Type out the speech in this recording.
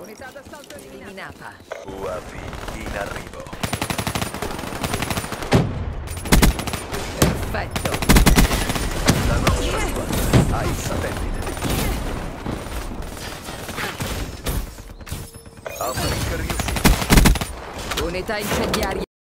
Unità d'assalto eliminata. UAV in arrivo. Perfetto. La nostra squadra ha il satellite. Uplink riuscito. Unità incendiaria